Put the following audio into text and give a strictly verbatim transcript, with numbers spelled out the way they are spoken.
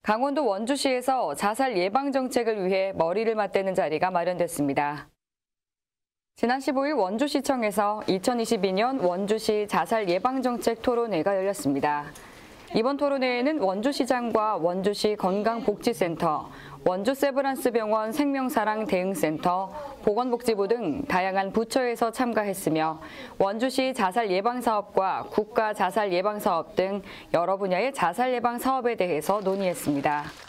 강원도 원주시에서 자살 예방 정책을 위해 머리를 맞대는 자리가 마련됐습니다. 지난 십오일 원주시청에서 이천이십이 년 원주시 자살 예방 정책 토론회가 열렸습니다. 이번 토론회에는 원주시장과 원주시 건강복지센터, 원주세브란스병원 생명사랑 대응센터, 보건복지부 등 다양한 부처에서 참가했으며 원주시 자살 예방 사업과 국가 자살 예방 사업 등 여러 분야의 자살 예방 사업에 대해서 논의했습니다.